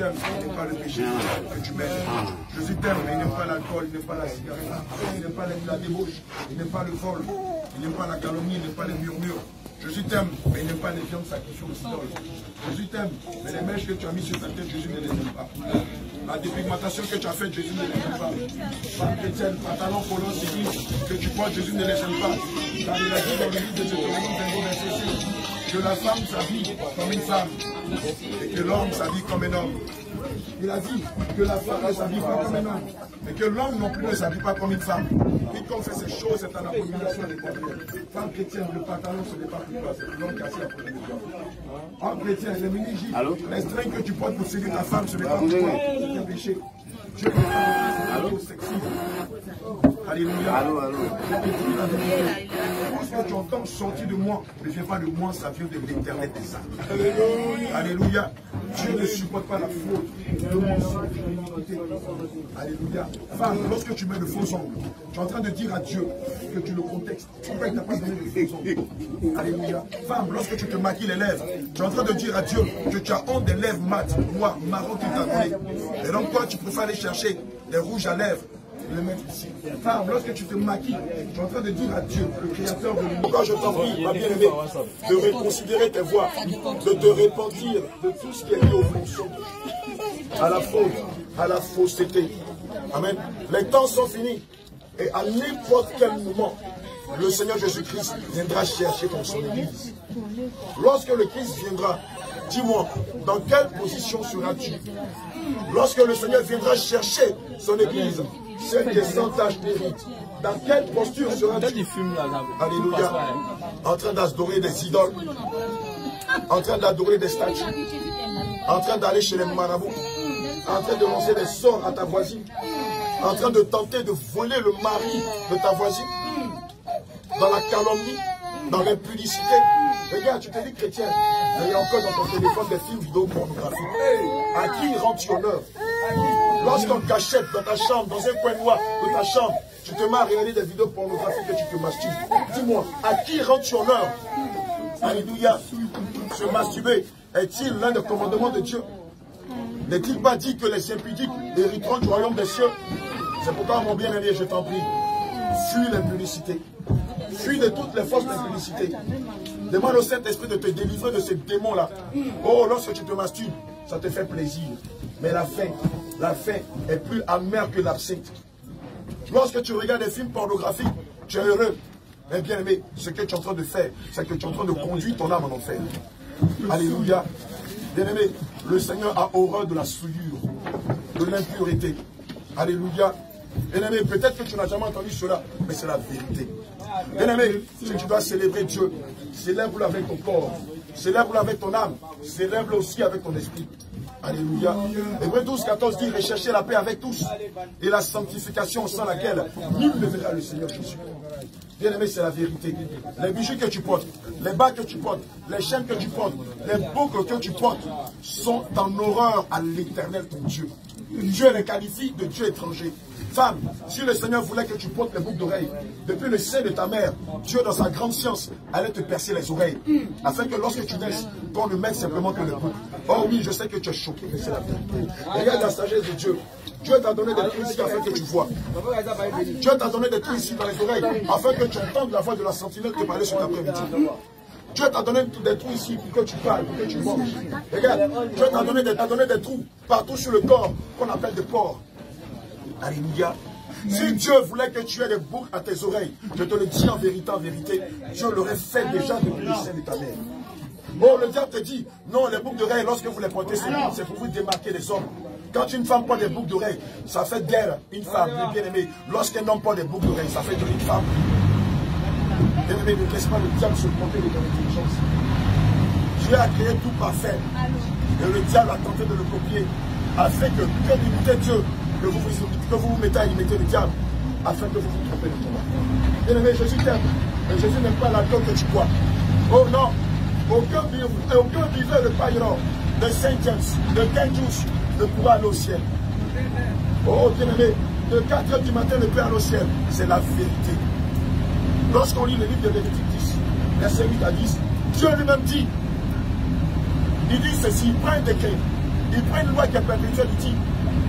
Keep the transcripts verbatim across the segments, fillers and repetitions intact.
t'aime, il n'aime pas le péché que tu mènes. Jésus t'aime, mais il n'aime pas l'alcool, il n'aime pas la cigarette, il n'aime pas la débauche, il n'aime pas le vol, il n'aime pas la calomnie, il n'aime pas les murmures. Jésus t'aime, mais il n'aime pas les viandes sacrifiées aux idoles. Jésus t'aime, mais les mèches que tu as mis sur ta tête, Jésus ne les aime pas. La dépigmentation que tu as faite, Jésus ne les aime pas. Femme chrétienne, pantalon, collant, civil, que tu portes, Jésus ne les aime pas. Car il a dit dans le livre de Deutéronome vingt-deux, verset six, que la femme s'habille comme une femme et que l'homme s'habille comme un homme. Il a dit que la femme ne s'habille pas comme un homme, mais que l'homme non plus ne s'habille pas comme une femme. Quiconque fait ces choses est en abomination à l'Éternel. Femme chrétienne, le pantalon, ce n'est pas pour toi, c'est pour l'homme qui a assis à côté de toi. Homme chrétien, les mini-gilles, les strings que tu portes pour séduire ta femme, ce n'est pas pour toi, c'est un péché. Dieu ne parle pas sexy. Alléluia. Allô, allô. Lorsque tu entends sortir de moi, ne vient pas de moi, ça vient de l'éternel des âmes. Alléluia. Alléluia. Dieu ne supporte pas la faute, le mensonge, l'iniquité. Alléluia. Femme, lorsque tu mets de faux ongles, tu es en train de dire à Dieu que tu le contextes. Pourquoi il t'a pas donné de faux ongles? Alléluia. Femme, lorsque tu te maquilles les lèvres, tu es en train de dire à Dieu que tu as honte des lèvres mates, noires, marron qu'il t'a donné. Et donc toi, tu préfères aller chercher des rouges à lèvres. Le mettre ici. Femme, lorsque tu te maquilles, tu es en train de dire à Dieu, le créateur de l'univers. Pourquoi je t'en prie, ma bien-aimée, de reconsidérer tes voies, de te repentir de tout ce qui est lié au mensonge, à la faute, à la fausseté. Amen. Les temps sont finis. Et à n'importe quel moment, le Seigneur Jésus-Christ viendra chercher ton son église. Lorsque le Christ viendra, dis-moi, dans quelle position seras-tu? Lorsque le Seigneur viendra chercher son église, celle qui est sans tache d'hérite, dans quelle posture seras-tu? Alléluia. En train d'adorer des idoles, en train d'adorer des statues, en train d'aller chez les marabouts, en train de lancer des sorts à ta voisine, en train de tenter de voler le mari de ta voisine, dans la calomnie, dans l'impudicité. Regarde, tu te dis chrétien, mais il y a encore dans ton téléphone des films vidéo pornographiques. À qui rends-tu honneur? Lorsqu'on cachette dans ta chambre, dans un coin noir de ta chambre, tu te mets à regarder des vidéos pornographiques et tu te masturbes. Dis-moi, à qui rends-tu honneur? Alléluia. Se masturber est-il l'un des commandements de Dieu? N'est-il pas dit que les impudiques hériteront du royaume des cieux? C'est pourquoi, mon bien-aimé, je t'en prie, fuis l'impudicité. Fuis de toutes les forces d'impudicité. Demande au Saint-Esprit de te délivrer de ces démons-là. Oh, lorsque tu te masturbes, ça te fait plaisir. Mais la faim, la faim est plus amère que l'absinthe. Lorsque tu regardes des films pornographiques, tu es heureux. Mais bien aimé, ce que tu es en train de faire, c'est que tu es en train de conduire ton âme en enfer. Alléluia. Bien aimé, le Seigneur a horreur de la souillure, de l'impureté. Alléluia. Bien aimé, peut-être que tu n'as jamais entendu cela, mais c'est la vérité. Bien aimé, si tu dois célébrer Dieu, célèbre-le avec ton corps, célèbre-le avec ton âme, célèbre-le aussi avec ton esprit. Alléluia. Hébreux douze, quatorze dit, recherchez la paix avec tous et la sanctification sans laquelle nul ne verra le Seigneur Jésus. Bien aimé, c'est la vérité. Les bijoux que tu portes, les bas que tu portes, les chaînes que tu portes, les boucles que tu portes sont en horreur à l'Éternel ton Dieu. Dieu les qualifie de Dieu étranger. Femme, si le Seigneur voulait que tu portes les boucles d'oreilles, depuis le sein de ta mère, Dieu dans sa grande science allait te percer les oreilles, afin que lorsque tu naisses, qu'on ne mette simplement que les boucles. Oh oui, je sais que tu es choqué, mais c'est la vérité. Regarde la sagesse de Dieu. Dieu t'a donné des trous ici afin que tu vois. Dieu t'a donné des trous ici dans les oreilles, afin que tu entendes la voix de la sentinelle te parler sur l'après-midi. Dieu t'a donné des trous ici pour que tu parles, pour que tu manges. Regarde, Dieu t'a donné, donné des trous partout sur le corps qu'on appelle des pores. Alléluia. Si Dieu voulait que tu aies des boucles à tes oreilles, je te le dis en vérité, en vérité, Dieu l'aurait fait déjà depuis le sein de ta mère. Bon, le diable te dit, non, les boucles d'oreilles, lorsque vous les portez, c'est pour vous démarquer des hommes. Quand une femme porte des boucles d'oreilles, ça fait d'elle une femme, bien aimée. Lorsqu'un homme porte des boucles d'oreilles, ça fait d'elle une femme. Bien aimé, ne laisse pas le diable se tromper de ton intelligence. Dieu a créé tout parfait. Et le diable a tenté de le copier, afin que, comme imitez Dieu, que vous vous, que vous vous mettez à imiter le diable, afin que vous vous trompez de toi. Bien aimé, Jésus t'aime, mais Jésus n'aime pas l'alcool que tu bois. Oh non, aucun viveur de paillon, de Saint James, de King Juice ne pourra aller au ciel. Oh bien aimé, de quatre heures du matin ne peut aller au ciel. C'est la vérité. Lorsqu'on lit le livre de Lévitique dix, verset huit à dix, Dieu lui-même dit, il dit ceci, prends un décret, Il prend une loi qui est perpétuelle, il dit,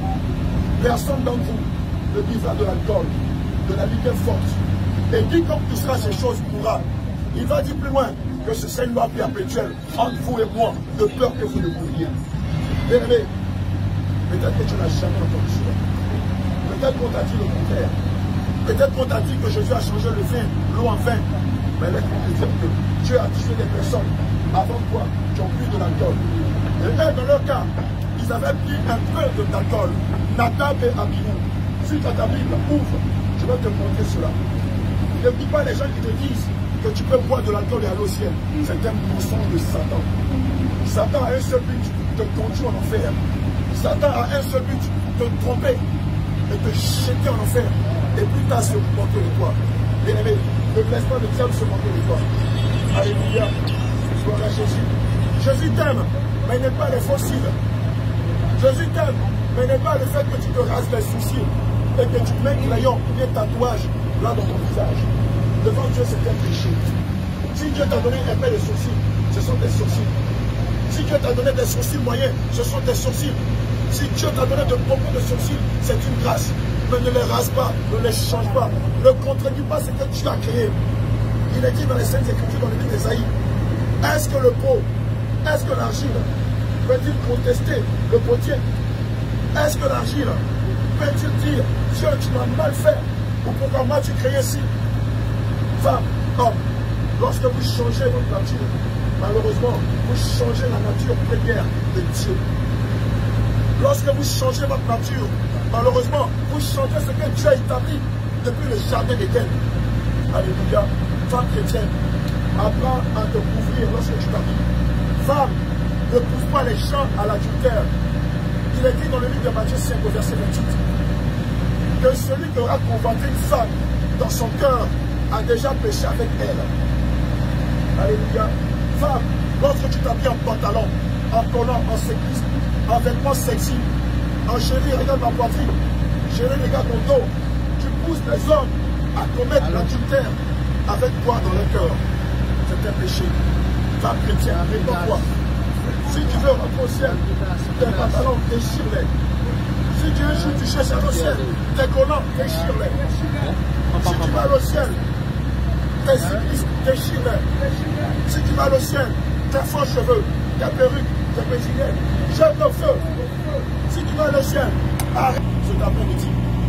personne d'entre vous ne vivra de l'alcool, de la liqueur forte. Et quiconque touchera ces choses mourra. Il va dire plus loin que ce c'est une loi perpétuelle entre vous et moi, de peur que vous ne mouriez. Bien-aimé, peut-être que tu n'as jamais entendu cela. Peut-être qu'on t'a dit le contraire. Peut-être qu'on t'a dit que Jésus a changé le vin, l'eau en vin. Mais laisse-moi te dire que Dieu a tué des personnes avant toi qui ont bu de l'alcool. Et eux, dans leur cas, ils avaient pris un peu d'alcool. Nadab et Abihu. Si tu as ta Bible, ouvre. Je vais te montrer cela. N'écoute pas les gens qui te disent que tu peux boire de l'alcool et aller au ciel. C'est un mensonge de Satan. Satan a un seul but, te conduire en enfer. Satan a un seul but, te tromper et te jeter en enfer. Et plus tard se moquer de toi. Bien-aimé, ne laisse pas le diable se moquer de toi. Alléluia. Gloire à Jésus. Jésus t'aime, mais il n'est pas les fossiles. Jésus t'aime, mais il n'est pas le fait que tu te rases les sourcils et que tu mets crayon ou bien tatouage là dans ton visage. Devant Dieu, c'est un péché. Si Dieu t'a donné un paire de sourcils, ce sont des sourcils. Si Dieu t'a donné des sourcils moyens, ce sont des sourcils. Si Dieu t'a donné de beaucoup de sourcils, c'est une grâce. Mais ne les rase pas, ne les change pas. Ne contredis pas ce que tu as créé. Il est dit dans les Saintes Écritures, dans le livre d'Ésaïe, est-ce que le pot, est-ce que l'argile peut-il contester le potier? Est-ce que l'argile peut-il dire, Dieu, tu m'as mal fait, ou pourquoi moi tu créé ainsi? Femme, homme, lorsque vous changez votre nature, malheureusement, vous changez la nature première de Dieu. Lorsque vous changez votre nature, malheureusement, vous changez ce que Dieu a établi depuis le jardin d'Éden. Alléluia. Femme chrétienne, apprends à te couvrir lorsque tu t'habilles. Femme, ne pousse pas les gens à l'adultère. Il est dit dans le livre de Matthieu cinq, au verset vingt-huit, que celui qui aura convoité une femme dans son cœur a déjà péché avec elle. Alléluia. Femme, lorsque tu t'habilles en pantalon, en collant, en cycliste, en vêtements sexy, en chérie, regarde ma poitrine, chérie, regarde mon dos, tu pousses les hommes à commettre l'adultère avec toi dans le cœur. C'est un péché. Femme chrétienne, réponds-toi. Si tu veux rentrer au ciel, tes pantalons, déchire-les. Si tu un jour tu cherches à au ciel, tes collants, déchire-les. Si tu vas au ciel, tes cyclistes, déchire-les. Si tu vas au ciel, tes faux cheveux, tes perruques, tes brésiliennes, jette le feu. Si tu vas au ciel, arrête cet après-midi.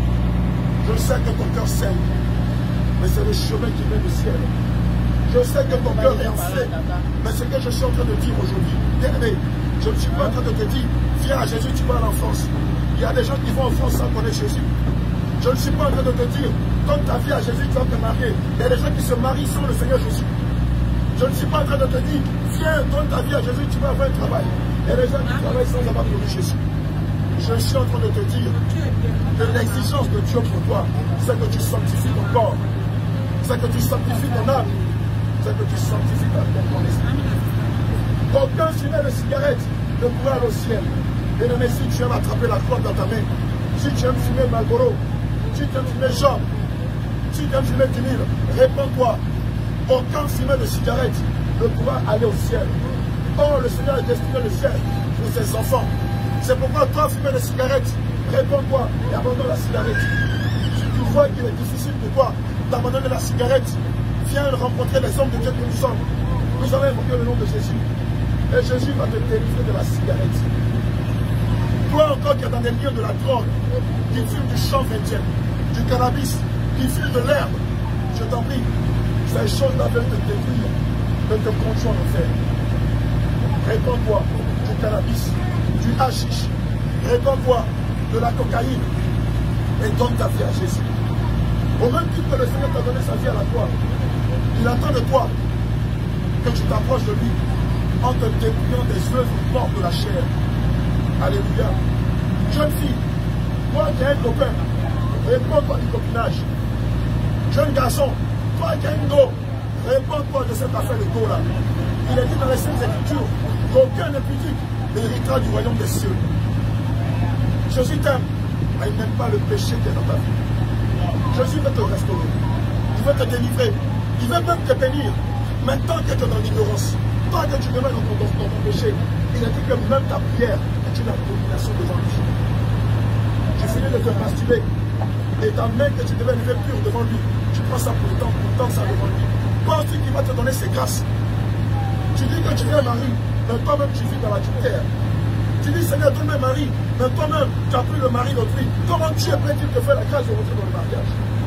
Je sais que ton cœur saigne, mais c'est le chemin qui mène au ciel. Je sais que ton cœur est enflé, mais c'est ce que je suis en train de dire aujourd'hui. Bien-aimé, je ne suis pas en train de te dire, viens à Jésus, tu vas à l'enfance. Il y a des gens qui vont en France sans connaître Jésus. Je ne suis pas en train de te dire, donne ta vie à Jésus, tu vas te marier. Il y a des gens qui se marient sans le Seigneur Jésus. Je ne suis pas en train de te dire, viens, donne ta vie à Jésus, tu vas avoir un travail. Il y a des gens qui travaillent sans avoir connu Jésus. Je suis en train de te dire que l'exigence de Dieu pour toi, c'est que tu sanctifies ton corps, c'est que tu sanctifies ton âme, c'est que tu sanctifies ton esprit. Aucun fumet de cigarette ne pourra aller au ciel. Et même si tu aimes attraper la corde dans ta main, si tu aimes fumer Marlboro, si tu aimes fumer Jean, si tu aimes fumer Vinyle, réponds-toi. Aucun fumet de cigarette ne pourra aller au ciel. Or, le Seigneur est destiné le ciel pour ses enfants. C'est pourquoi toi, fumer de cigarette, réponds-toi et abandonne la cigarette. Si tu vois qu'il est difficile pour toi d'abandonner la cigarette, viens rencontrer les hommes de Dieu que nous sommes. Nous allons invoquer le nom de Jésus. Et Jésus va te délivrer de la cigarette. Toi encore qui es dans des lieux de la drogue, qui fume du chanvre indien, du cannabis, qui fume de l'herbe, je t'en prie, ces choses-là veulent te détruire, de te conduire en enfer. Réponds-toi du cannabis, du hashish, réponds-toi de la cocaïne et donne ta vie à Jésus. Au même titre que le Seigneur t'a donné sa vie à la croix, il attend de toi que tu t'approches de lui en te dépouillant des œuvres mortes de la chair. Alléluia. Jeune fille, toi qui as un copain, réponds-toi du copinage. Jeune garçon, toi qui as une go, réponds-toi de cette affaire de go là. Il est dit dans les Saintes Écritures qu'aucun impudique n'héritera du royaume des cieux. Jésus t'aime, mais il n'aime pas le péché qui est dans ta vie. Jésus veut te restaurer. Il veut te délivrer. Il veut même te bénir. Mais tant que tu es dans l'ignorance, tant que tu demeures dans ton, dans ton péché, il a dit que même ta prière est une abomination devant lui. Tu finis de te masturber. Et ta main que tu devais lever pure devant lui, tu prends ça pour le temps, pour tendre ça devant lui. Pense-tu qu'il va te donner ses grâces? Tu dis que tu es un mari, mais toi-même tu vis dans l'adultère. Tu dis Seigneur, donne-moi un mari, mais toi-même tu as pris le mari d'autrui. Comment Dieu peut-il te faire la grâce de rentrer dans le mariage?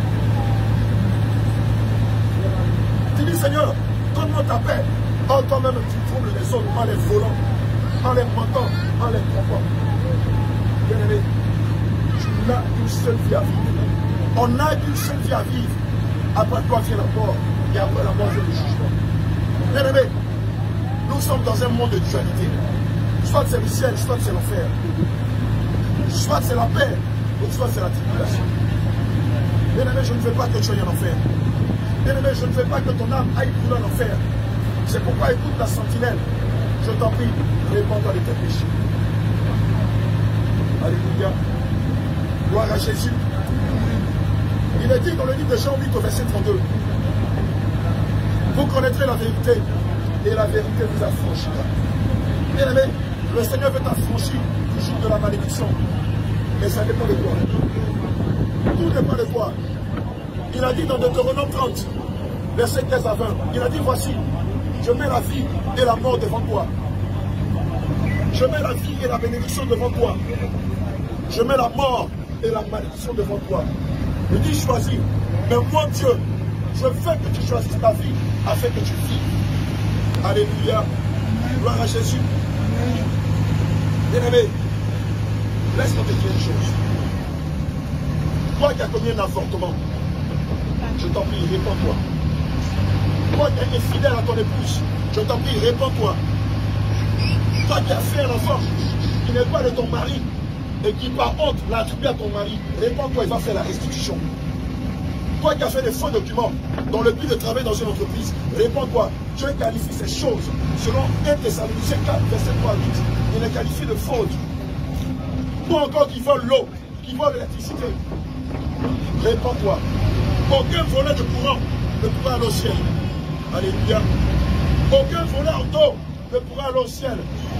Tu dis Seigneur, donne-moi ta paix. Oh, toi-même tu troubles les autres en les volant, en les mentant, en les trompant. Bien-aimé, tu n'as qu'une seule vie à vivre. On n'a qu'une seule vie à vivre. Après quoi vient la mort, et après la mort vient le jugement. Bien-aimé, nous sommes dans un monde de dualité. Soit c'est le ciel, soit c'est l'enfer. Soit c'est la paix, ou soit c'est la tribulation. Bien-aimé, je ne veux pas que tu ailles en enfer. Bien-aimé, je ne veux pas que ton âme aille brûler en enfer. C'est pourquoi écoute la sentinelle. Je t'en prie, répands-toi de tes péchés. Alléluia. Gloire à Jésus. Il est dit dans le livre de Jean huit au verset trente-deux. Vous connaîtrez la vérité et la vérité vous affranchira. Bien aimé, le Seigneur veut t'affranchir du jour de la malédiction. Mais ça dépend de toi. Tout dépend de toi. Il a dit dans Deutéronome trente, verset quinze à vingt, il a dit voici, je mets la vie et la mort devant toi. Je mets la vie et la bénédiction devant toi. Je mets la mort et la malédiction devant toi. Il dit choisis. Mais moi Dieu, je veux que tu choisisses ta vie afin que tu vives. Alléluia. Gloire à Jésus. Bien-aimé, laisse-moi te dire une chose. Toi qui as commis un avortement, je t'en prie, répands-toi. Toi qui es fidèle à ton épouse, je t'en prie, répands-toi. Toi qui as fait un enfant qui n'est pas de ton mari et qui par honte l'a attribué à ton mari, répands-toi, il va faire la restitution. Toi qui as fait des faux documents dans le but de travailler dans une entreprise, répands-toi. Dieu qualifie ces choses selon un Thessaloniciens quatre, verset trois à huit. Il les qualifie de faute. Ou encore qui vole l'eau, qui vole l'électricité. Répands-toi. Aucun volet de courant ne pourra aller au ciel. Alléluia. Aucun voleur d'eau ne pourra aller au ciel.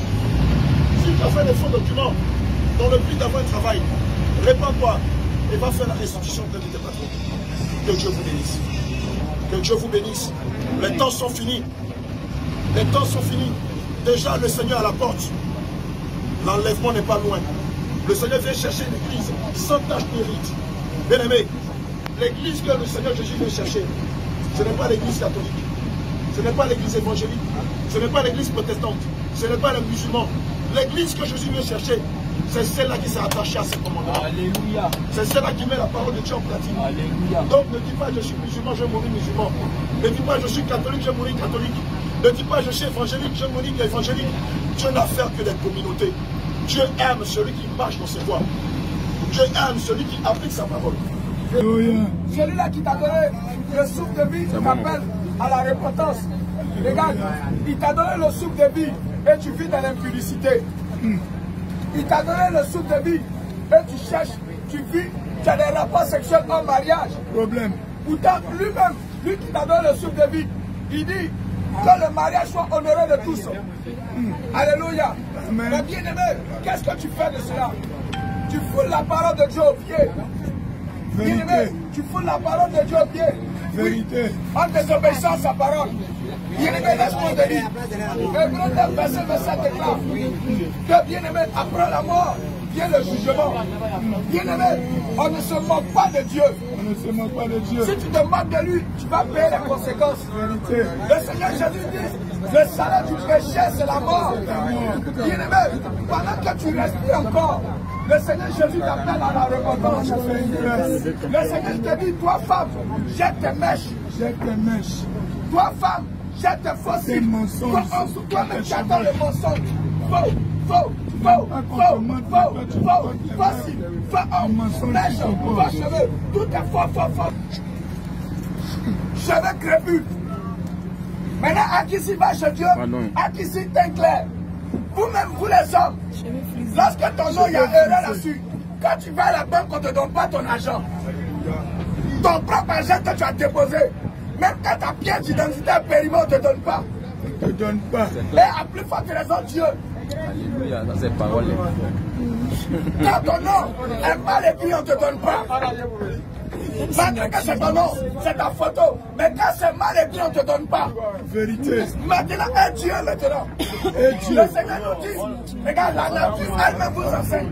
Si tu as fait des faux documents dans le but d'avoir un travail, répands-toi et va faire la restitution de tes patrons. Que Dieu vous bénisse. Que Dieu vous bénisse. Les temps sont finis. Les temps sont finis. Déjà le Seigneur à la porte. L'enlèvement n'est pas loin. Le Seigneur vient chercher l'église sans tache de rite. Bien aimé, l'église que le Seigneur Jésus vient chercher, ce n'est pas l'église catholique. Ce n'est pas l'église évangélique. Ce n'est pas l'église protestante. Ce n'est pas les musulmans. L'église que Jésus vient chercher, c'est celle-là qui s'est attachée à ses commandements. Alléluia. C'est celle-là qui met la parole de Dieu en pratique. Alléluia. Donc ne dis pas je suis musulman, je vais mourir musulman. Ne dis pas je suis catholique, je vais mourir catholique. Ne dis pas je suis évangélique, je vais mourir évangélique. Dieu n'a affaire que des communautés. Dieu aime celui qui marche dans ses voies. Dieu aime celui qui applique sa parole. Celui-là qui t'a donné le souffle de vie, tu t'appelles à la repentance. Regarde, il t'a donné le souffle de vie et tu vis dans l'impudicité. Il t'a donné le souffle de vie et tu cherches, tu vis, tu as des rapports sexuels en mariage. Problème. Pourtant, lui-même, lui qui t'a donné le souffle de vie, il dit que le mariage soit honoré de tous. Mm. Alléluia. Amen. Mais bien aimé, qu'est-ce que tu fais de cela? Tu fous la parole de Dieu au pied. Bien aimé, tu fous la parole de Dieu au pied. Vérité. Oui, en désobéissant à sa parole. Bien aimé, laisse-moi te dire. Hébreux neuf, verset vingt-sept déclare que bien aimé, après la mort, vient le jugement. Bien aimé, on ne se moque pas de Dieu. On ne se moque pas de Dieu. Si tu te moques de lui, tu vas payer les conséquences. Vérité. Le Seigneur Jésus dit, le salaire du péché, c'est la mort. Bien aimé, pendant que tu respires encore, le Seigneur Jésus t'appelle à la repentance. Le Seigneur te dit, toi femme, jette tes mèches. Jette tes mèches. Toi femme, jette tes fossiles. Toi-même qui attends le mensonge. Faux, faux, faux, faux, faux, faux, fossile, faux, mèche, faux cheveux. Tout est faux, faux, faux. Cheveux crépus. Maintenant, à qui s'y va chez Dieu? À qui s'y teint clair? Vous-même, vous les hommes, lorsque ton nom, il y a erreur là-dessus, quand tu vas à la banque, on ne te donne pas ton argent. Ton propre argent que tu as déposé, même quand ta pièce d'identité est périmée, on ne te donne pas. Ne te donne pas. Et à plus forte raison, Dieu, Alléluia, ça c'est parole. Quand ton nom est mal écrit, on ne te donne pas. Malgré que c'est ton nom, c'est ta photo. Mais quand c'est mal écrit, on ne te donne pas. Vérité. Maintenant, un Dieu maintenant. Et Dieu. Le Seigneur nous dit, regarde, la nature elle-même vous enseigne.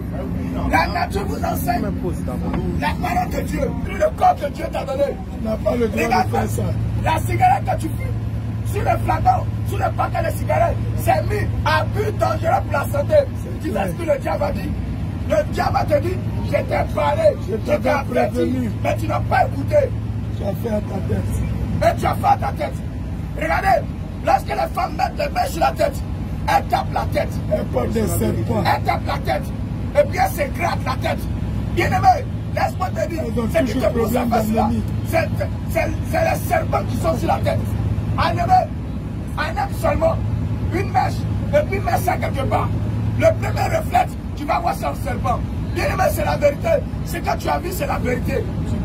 La nature vous enseigne. La parole de Dieu, le corps que Dieu t'a donné. Tu n'as pas le droit Regarde, de faire ça. la cigarette que tu fumes, sur le flacon, sur le paquet de cigarettes, c'est mis à but dangereux pour la santé. Tu sais ce que le diable a dit? Le diable te dit, je t'ai parlé, je t'ai averti, mais tu n'as pas écouté. Tu as fait à ta tête. Et tu as fait à ta tête. Regardez, lorsque les femmes mettent les mains sur la tête, elles tapent la tête. Elles portent des serpents. Elles tapent la tête. Et puis elles se grattent la tête. Bien aimé, laisse-moi te dire, c'est qui te pousse à faire cela. C'est les serpents qui sont sur la tête. Un aimé, un aime seulement, une mèche, et puis mets ça quelque part. Le premier reflet, tu vas voir c'est un serpent. Bien aimé, c'est la vérité. Ce que tu as vu, c'est la vérité.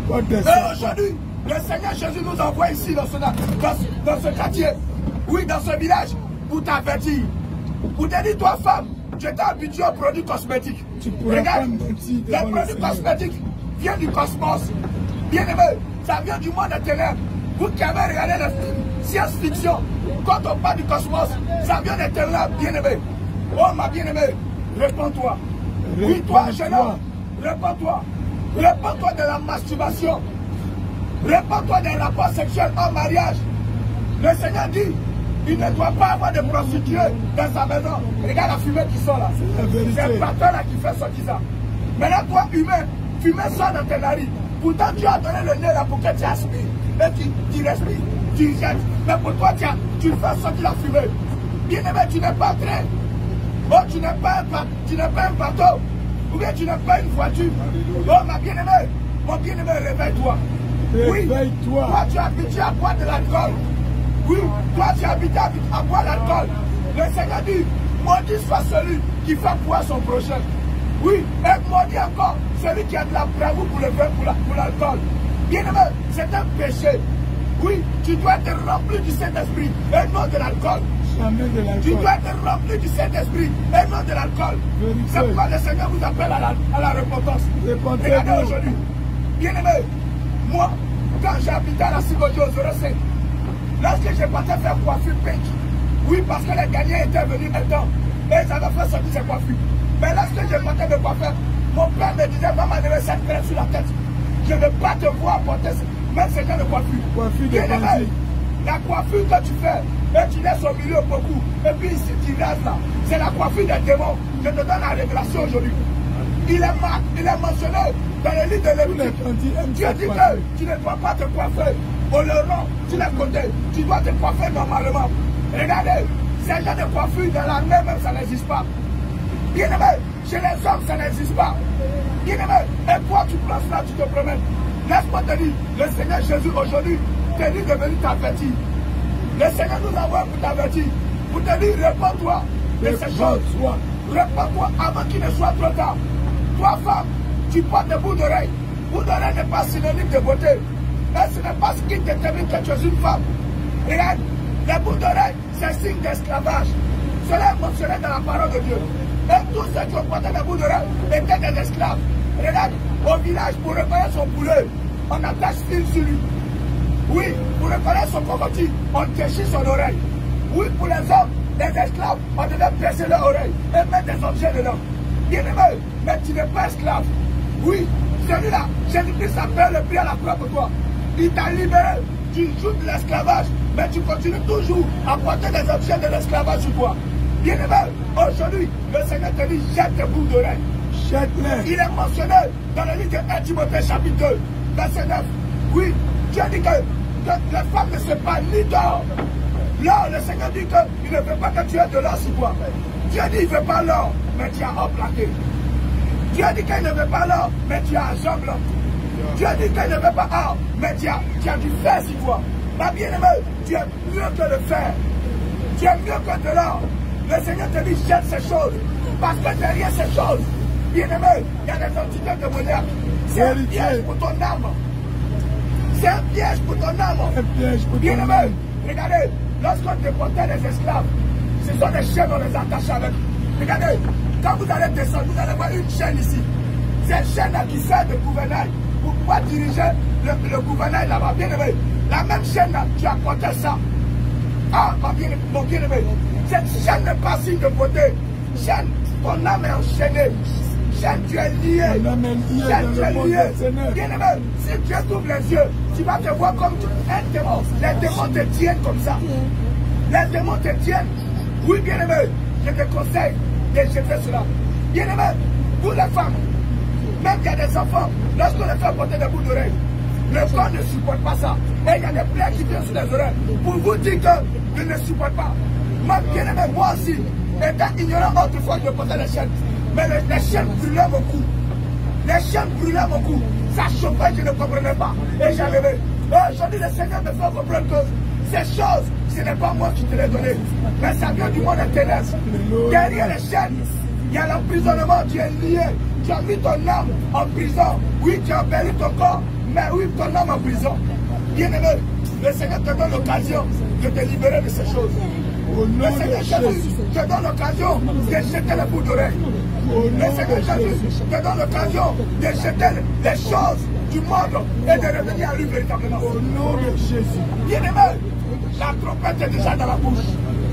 Et aujourd'hui, le Seigneur Jésus nous envoie ici dans ce, dans, dans ce quartier, oui, dans ce village, pour t'avertir. Pour te dire, toi, femme, tu es habitué aux produits cosmétiques. Tu pourrais Regarde, pas mentir les devant le produits Seigneur. cosmétiques viennent du cosmos. Bien aimé, ça vient du monde des ténèbres. Vous qui avez regardé le film science-fiction, quand on parle du cosmos, ça vient des ténèbres, bien aimé. Oh, ma bien-aimée, réponds-toi. Oui, toi, jeune homme, réponds-toi. Réponds-toi de la masturbation. Réponds-toi des rapports sexuels en mariage. Le Seigneur dit, il ne doit pas avoir de prostituées dans sa maison. Regarde la fumée qui sort là. C'est le pasteur là qui fait sortir ça. Maintenant, toi, humain, fumée sort dans tes narines. Pourtant, Dieu a donné le nez là pour que tu aspires. Et tu, tu respires, tu jettes. Mais pour toi, tu, as, tu fais sortir la fumée. Bien aimé, tu n'es pas train. Oh, tu n'es pas, pas un bateau. Ou bien tu n'es pas une voiture. Oh, ma bien-aimée, mon bien-aimé, réveille-toi. Oui, réveille-toi. Toi, tu es habitué à boire de l'alcool. Oui, toi, tu es habitué à boire de l'alcool. Le Seigneur dit, maudit soit celui qui fait boire son prochain. Oui, et maudit encore celui qui a de la bravoure pour le vin, pour l'alcool. Bien-aimé, c'est un péché. Oui, tu dois être rempli du Saint-Esprit et non de l'alcool. Tu dois être rempli du Saint-Esprit et non de l'alcool. C'est pourquoi le Seigneur vous appelle à la, à la repentance. Regardez aujourd'hui. Bien-aimé, moi, quand j'habitais à la Cigodio au zéro cinq, lorsque j'ai parti faire coiffure pink, oui, parce que les gagnants étaient venus maintenant, et ils avaient fait sortir ces coiffures. Mais lorsque j'ai parti de coiffure, mon père me disait, maman, il avait cette crête sur la tête. Je ne veux pas te voir porter même ce genre de coiffure. Coiffure de Bien-aimé, la coiffure que tu fais, et tu laisses au milieu beaucoup, et puis ici tu restes là, c'est la coiffure des démons. Je te donne la révélation aujourd'hui. Il est, il est mentionné dans le livre de l'Épître. Dieu dit que tu ne dois pas te coiffer au leurre, tu les côtés, tu dois te coiffer normalement. Regardez, ces gens de coiffure dans l'armée même ça n'existe pas. Bien aimé, chez les hommes ça n'existe pas. Bien aimé, et toi tu prends cela, tu te promènes. Laisse-moi te dire, le Seigneur Jésus aujourd'hui te dit de venir t'avertir. Le Seigneur nous envoie pour t'avertir, pour te dire, réponds-toi de ces choses. Réponds-toi avant qu'il ne soit trop tard. Toi, femme, tu portes des bouts d'oreilles. Bout d'oreille n'est pas synonyme de beauté. Et ce n'est pas ce qui détermine que tu es une femme. Regarde, les bouts d'oreilles, c'est signe d'esclavage. Cela est mentionné dans la parole de Dieu. Et tous ceux qui ont porté des bouts d'oreilles étaient des esclaves. Regarde, au village, pour reconnaître son poulet, on attache fil sur lui. Oui, pour reconnaître son cocotier, on déchire son oreille. Oui, pour les hommes, les esclaves, on devait percer leur oreille et mettre des objets dedans. Bien aimé, mais tu n'es pas esclave. Oui, celui-là, Jésus-Christ a payé le prix à la croix pour toi. Il t'a libéré du joug de l'esclavage, mais tu continues toujours à porter des objets de l'esclavage sur toi. Bien aimé, aujourd'hui, le Seigneur te dit, jette tes bouts d'oreille. Jette-les. Il est mentionné dans le livre de un Timothée chapitre deux, verset neuf. Oui, Dieu dit que, que les femmes ne se parlent ni d'or. L'or, le Seigneur dit qu'il ne veut pas que tu aies de l'or sur toi. Dieu dit qu'il ne veut pas l'or, mais tu as or plaqué. Dieu dit qu'il ne veut pas l'or, mais tu as argent blanc. Dieu dit qu'il ne veut pas or, mais tu as, tu as du fer sur toi. Ma bien-aimée, tu es mieux que le fer. Tu es mieux que de l'or. Le Seigneur te dit, jette ces choses. Parce que derrière ces choses, bien-aimé, il y a des entités démoniaques. C'est un piège pour ton âme. C'est un piège pour ton âme. Un piège pour ton bien-aimé, âme. regardez, lorsqu'on déportait les esclaves, ce sont des chaînes, on les attachait avec. Regardez, quand vous allez descendre, vous allez voir une chaîne ici. Cette chaîne-là qui sert de gouvernail pour pouvoir diriger le, le gouvernail là-bas. Bien aimé, la même chaîne-là, tu as porté ça. Ah, mon bien-aimé, cette chaîne n'est pas signe de beauté. Chaîne, ton âme est enchaînée. Chaîne, tu es lié. Chaîne, tu es lié. Bien-aimé, si tu ouvres les yeux, tu vas te voir comme un démon. Les démons te tiennent comme ça. Les démons te tiennent. Oui, bien-aimé, je te conseille de jeter cela. Bien-aimé, vous les femmes, même qu'il y a des enfants, lorsqu'on les fait porter des bouts d'oreilles, le corps ne supporte pas ça. Et il y a des plaies qui viennent sur les oreilles. Pour vous dire qu'ils ne supportent pas. Moi, bien-aimé, moi aussi, étant ignorant autrefois, je portais les chaînes. Mais les, les chaînes brûlaient mon cou. Les chaînes brûlaient mon cou. Ça chauffait, je ne comprenais pas. Et j'enlevais. Aujourd'hui, le Seigneur me fait comprendre que ces choses, ce n'est pas moi qui te les ai données. Mais ça vient du monde intérieur. Derrière les chaînes, il y a l'emprisonnement, tu es lié. Tu as mis ton âme en prison. Oui, tu as perdu ton corps, mais oui, ton âme en prison. Bien-aimé, le Seigneur te donne l'occasion de te libérer de ces choses. Le Seigneur Jésus te donne l'occasion de jeter les bouts d'oreilles. Le Seigneur Jésus te donne l'occasion de jeter les choses du monde et de revenir à lui véritablement. Au nom de Jésus. Bien-aimé, la trompette est déjà dans la bouche.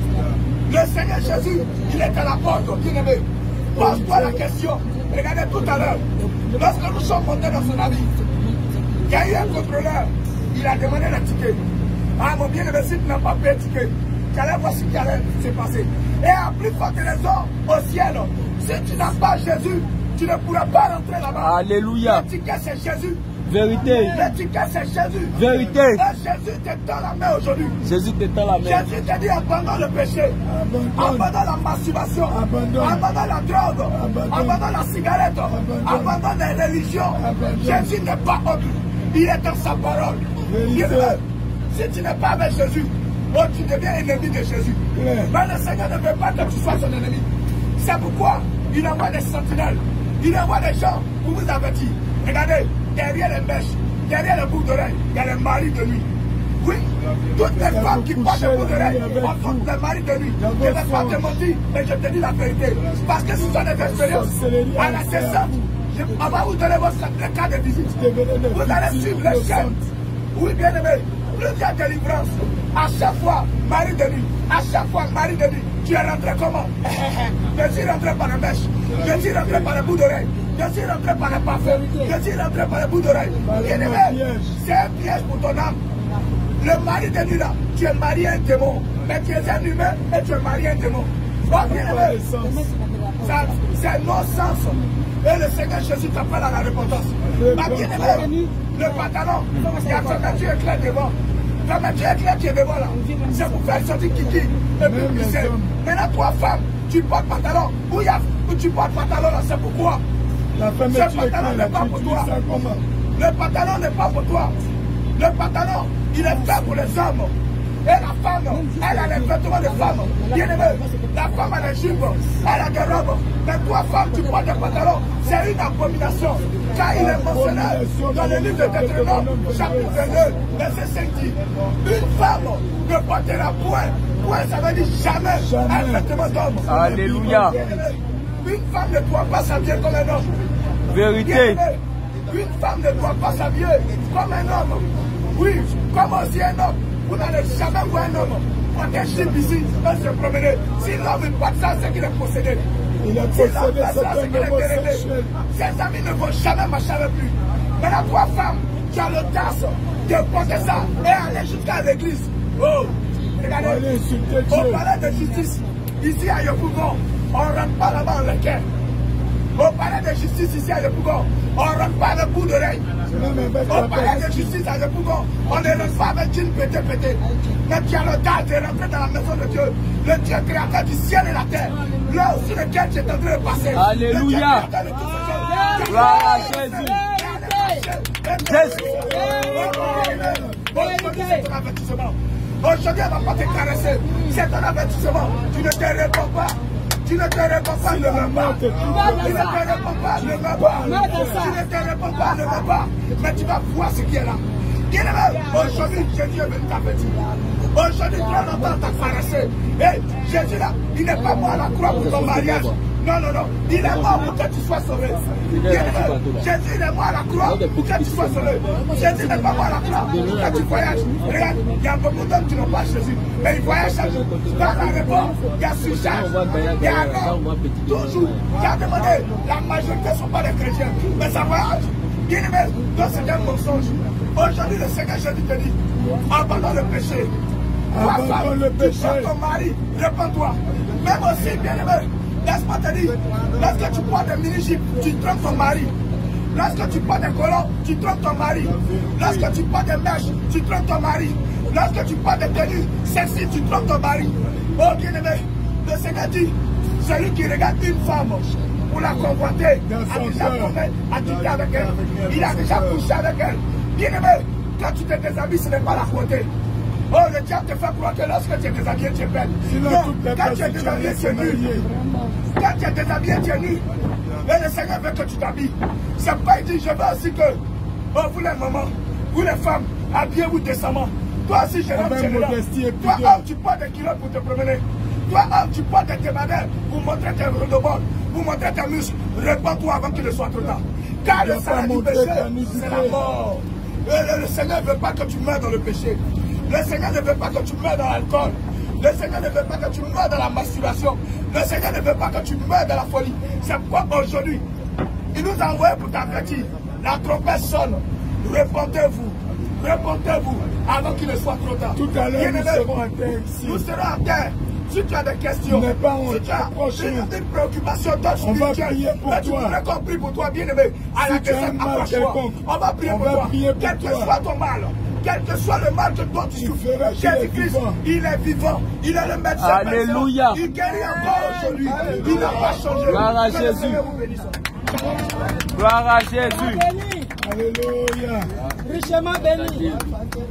Le Seigneur Jésus, il est à la porte, bien-aimé. Pose-toi la question. Regardez tout à l'heure, lorsque nous sommes montés dans son avis, il y a eu un contrôleur, il a demandé le ticket. Ah mon bien-aimé, si tu n'as pas payé le ticket, tu allais voir ce qui allait se passer. Et à plus forte raison, au ciel, si tu n'as pas Jésus, tu ne pourras pas rentrer là-bas. Alléluia. Le ticket c'est Jésus. Vérité. Le ticket c'est Jésus. Vérité. Et Jésus te tend la main aujourd'hui. Jésus te tend la main. Jésus te dit abandonne le péché. Abandonne, abandonne la masturbation. Abandonne, abandonne la drogue. Abandonne, abandonne la cigarette. Abandonne, abandonne les religions. Abandonne. Jésus n'est pas autre. Il est dans sa parole. Bien-aimé, si tu n'es pas avec Jésus, oh, tu deviens ennemi de Jésus. Ouais. Mais le Seigneur ne veut pas que tu sois son ennemi. C'est pourquoi il envoie des sentinelles. Il envoie des gens pour vous avertir. Regardez, derrière les mèches, derrière les boucles d'oreilles, il y a les maris de nuit. Oui, toutes les femmes qui portent des boucles d'oreilles sont les maris de nuit. Je ne vais pas te mentir, mais je te dis la vérité. Parce que ce sont des expériences. À la descente, on va vous donner votre le cas de visite. Vous allez suivre les chaînes. Oui, bien aimé, plusieurs délivrances. À chaque fois, mari de nuit. À chaque fois, mari de nuit. Tu es rentré comment? Je suis rentré par la mèche. Je suis rentré par le bout d'oreille. Je suis rentré par le parfum. Je suis rentré par le bout d'oreille. Bien aimé, c'est un piège pour ton âme. Le mari de nuit là, tu es marié à un démon. Mais tu es un humain et tu es marié à un démon. Oh, bien aimé, c'est non-sens. Et le Seigneur Jésus t'appelle à la repentance. Ma bien-aimée, le pantalon, il y a ton nature éclair devant. Ton nature éclair qui est devant là. C'est pour faire sortir Kiki et puis glisser. Maintenant, toi, femme, tu portes pantalon. Où, y a, où tu portes pantalon là, c'est pourquoi? Ce pantalon n'est pas pour toi. Le pantalon n'est pas pour toi. Le pantalon, il est fait pour les hommes. Et la femme, elle a les vêtements de femme. Bien aimé, la femme a des jupes, elle a des robes. Mais toi, femme, tu portes des pantalons. C'est une abomination. Car il est mentionné dans le livre de Deutéronome, chapitre vingt-deux, verset cinq dit, une femme ne portera point. Point, ça veut dire jamais, jamais. Un vêtement d'homme. Alléluia. Une femme ne doit pas s'habiller comme un homme. Vérité. Une femme ne doit pas s'habiller comme un homme. Oui, comme aussi un homme. Vous n'allez jamais voir un homme porter un chip ici et se promener. Si l'homme ne porte ça, c'est qu'il est possédé. Il est possédé, c'est ça, c'est qu'il est déréglé. Ses amis ne vont jamais marcher avec lui. Maintenant, toi, femme, tu as l'audace de porter ça et aller jusqu'à l'église. Oh, regardez, au palais de justice, ici à Yopougon, on ne rentre pas là-bas en l'équerre. Au palais de justice ici à Yopougon, on ne rentre pas avec bout d'oreille. Au palais de justice à Yopougon, on ne rentre pas avec une pété pété. Mais tu as l'audace de rentrer dans la maison de Dieu, le Dieu créateur du ciel et la terre, là aussi lequel tu es en train de passer. Alléluia. Gloire à Jésus. Jésus. C'est ton avertissement. Aujourd'hui, elle ne va pas te caresser. C'est ton avertissement. Tu ne te réponds pas. Tu ne te réponds pas, ne veux pas. Tu ne te réponds pas, ne veux pas. Tu ne te réponds pas, ne veux pas. Mais tu vas voir ce qui est là. Bien-aimé, aujourd'hui, Jésus est venu t'avertir. Aujourd'hui, trop longtemps, t'as caressé. Et Jésus, là, il n'est pas mort à la croix pour ton mariage. Non, non, non. Il est mort pour que tu sois sauvé. Jésus, il est mort à la croix pour que tu sois sauvé. Jésus n'est pas mort à la croix pour que tu voyages. Regarde, il y a beaucoup d'hommes qui n'ont pas Jésus. Mais ils voyagent chaque jour. Dans la réponse, il y a surcharge. Il y a un homme, toujours. Qui a demandé, la majorité ne sont pas des chrétiens. Mais ça voyage. Bien-aimé, donc c'est un mensonge. Aujourd'hui, le Seigneur Jésus te dit, abandonne le péché. Abandonne le péché. Ton mari, répands-toi. Même aussi, bien-aimé, laisse-moi te dire, lorsque tu prends des mini-jupes, tu trompes ton mari. Lorsque tu prends des colons, tu trompes ton mari. Lorsque tu prends des mèches, tu trompes ton mari. Lorsque tu prends des tenues sexy, tu trompes ton mari. Oh, bien-aimé, le Seigneur dit, celui qui regarde une femme pour la convoiter, a déjà couché avec elle. Il a déjà couché avec elle. Bien-aimé, quand tu te déshabilles, ce n'est pas la beauté. Oh, le diable te fait croire que lorsque tu es déshabillé, tu es belle. Non, quand tu es déshabillé, tu es nu. Quand tu es déshabillé, tu es nu. Et le Seigneur veut que tu t'habilles. C'est pourquoi il dit, je veux aussi que, oh, vous les mamans, vous les femmes, habillez-vous décemment. Toi aussi, je l'aime, toi, homme, tu portes des kilos pour te promener. Toi, homme, tu portes des débardeurs pour montrer tes rodoboles, pour montrer tes muscles. Réponds-toi avant qu'il ne soit trop tard. Car le salaire du péché, c'est la mort. Et le, le Seigneur ne veut pas que tu meurs dans le péché. Le Seigneur ne veut pas que tu meurs dans l'alcool. Le Seigneur ne veut pas que tu meurs dans la masturbation. Le Seigneur ne veut pas que tu meurs dans la folie. C'est pourquoi aujourd'hui, il nous a envoyé pour t'avertir. La trompette sonne. Répondez-vous. Répondez-vous avant qu'il ne soit trop tard. Tout à l'heure, nous serons à terre ici. Nous serons à terre. Si tu as des questions, pas si tu as une, une préoccupation d'autres on va prier pour toi. Tu voudrais qu'on prie pour toi, bien-aimé. À si la question, approche-toi. On va prier on pour va toi. Prier pour Quel toi. que soit ton mal, quel que soit le mal que dont tu souffres, Jésus-Christ, il est vivant. Il est le médecin. Alléluia. Il guérit encore aujourd'hui. Il n'a pas changé. Gloire à Jésus. Gloire à Jésus. Alléluia. Richement béni.